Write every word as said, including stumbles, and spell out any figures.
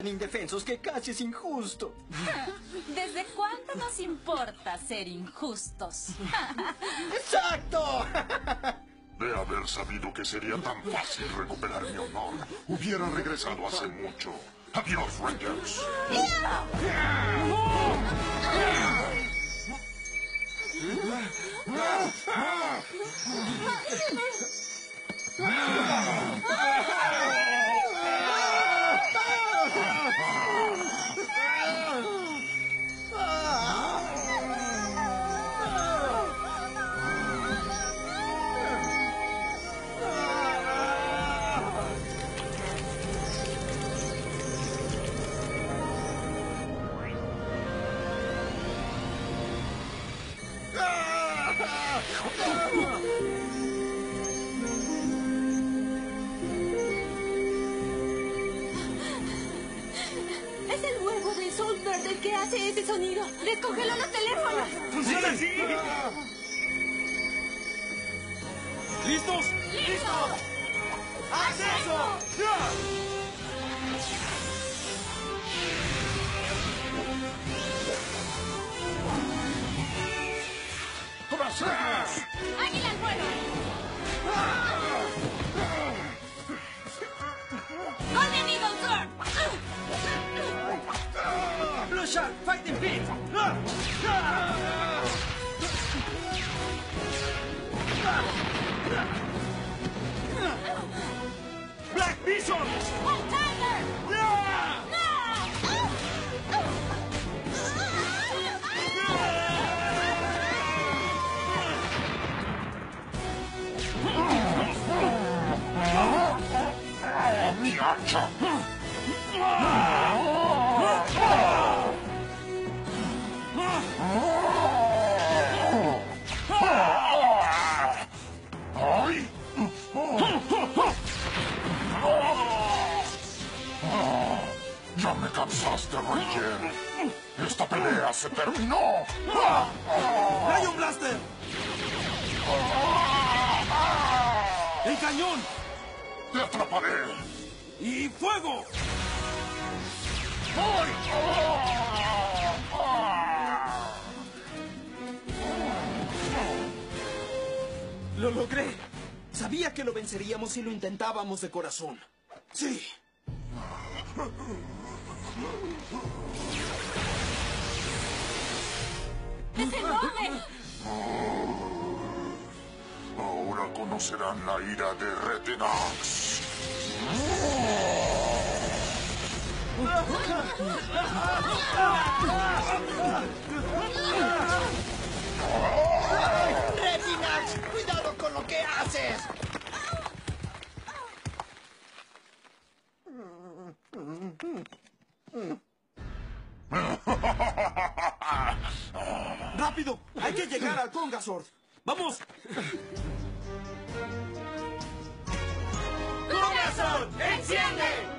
indefensos que casi es injusto. ¿Desde cuándo nos importa ser injustos? ¡Exacto! De haber sabido que sería tan fácil recuperar mi honor, hubiera regresado hace mucho. Adiós, Rangers. Es el huevo de Saltbird el que hace ese sonido. ¡Descongeló los teléfonos! ¡Funciona así! ¿Listos? ¡Listo! ¡Acceso! ¡Águila al vuelo! ¡Golden Eagle Turn! Blue Shark, Fighting Pit. ¡Black Bison! ¡White Tiger! ¡Mi hacha! ¡Ay! ¡Ya me cansaste, Ranger! ¡Esta pelea se terminó! ¡Rayon Blaster! ¡El cañón! ¡Te atraparé! ¡Y fuego! Lo logré. Sabía que lo venceríamos si lo intentábamos de corazón. Sí. ¡Es enorme! Ahora conocerán la ira de Retinax. ¡Retinax! ¡Cuidado con lo que haces! ¡Rápido! ¡Hay que llegar al Congasord! ¡Vamos! ¡Corazón! ¡Enciende!